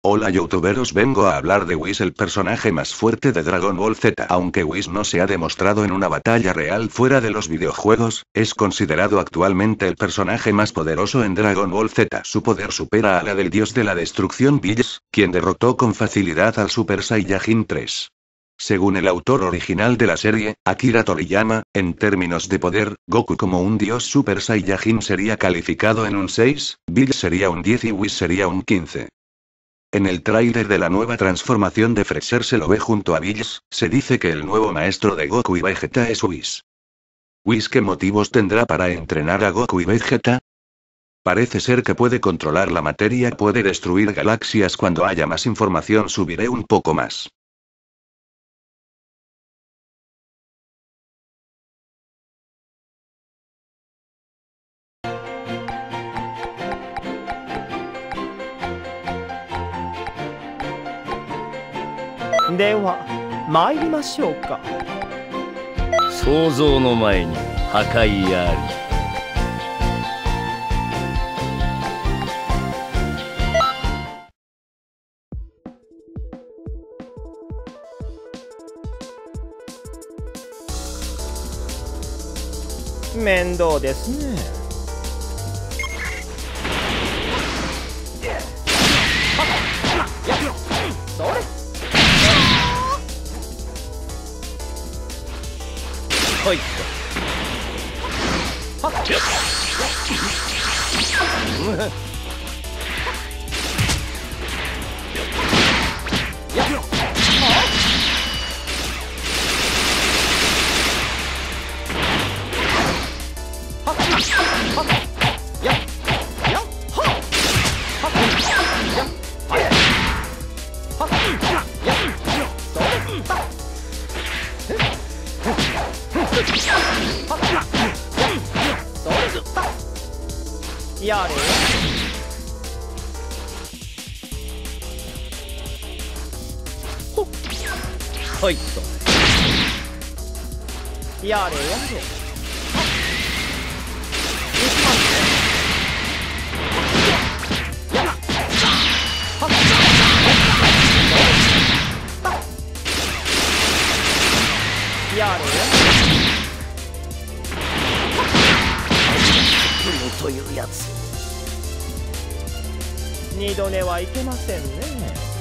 Hola youtuberos, vengo a hablar de Whis, el personaje más fuerte de Dragon Ball Z. Aunque Whis no se ha demostrado en una batalla real fuera de los videojuegos, es considerado actualmente el personaje más poderoso en Dragon Ball Z. Su poder supera a la del dios de la destrucción Bills, quien derrotó con facilidad al Super Saiyajin 3. Según el autor original de la serie, Akira Toriyama, en términos de poder, Goku como un dios Super Saiyajin sería calificado en un 6, Bills sería un 10 y Whis sería un 15. En el tráiler de la nueva transformación de Freezer se lo ve junto a Bills. Se dice que el nuevo maestro de Goku y Vegeta es Whis. ¿Whis qué motivos tendrá para entrenar a Goku y Vegeta? Parece ser que puede controlar la materia, puede destruir galaxias. Cuando haya más información subiré un poco más. Deは参りましょうか。 想像の前に破壊あり。 面倒ですね。それ。 はいっと。はっ。 やれ。 はいっと。 やれやれ。やれやれ。 プロというやつ。 二度寝はいけませんね。